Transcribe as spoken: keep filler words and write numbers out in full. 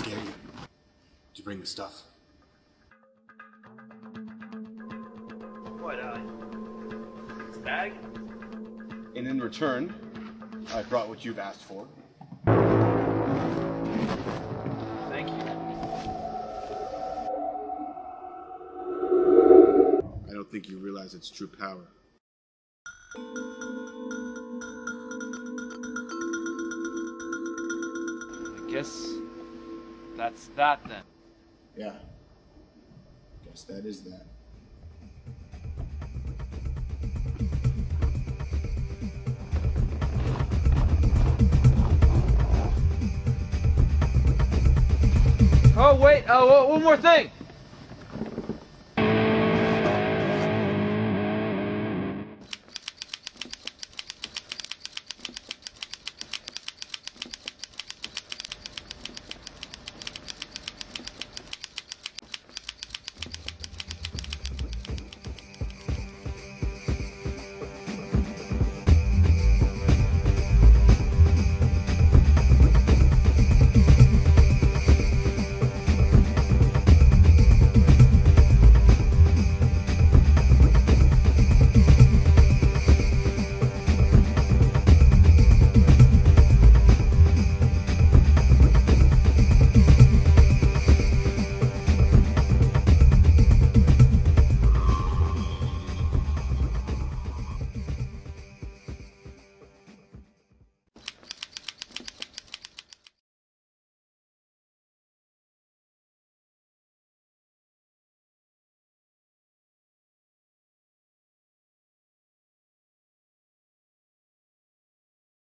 scare you? Did you bring the stuff? What, uh, this bag? And in return, I brought what you've asked for. Thank you. I don't think you realize its true power. I guess that's that then. Yeah. Guess that is that. Oh, wait, uh, one more thing.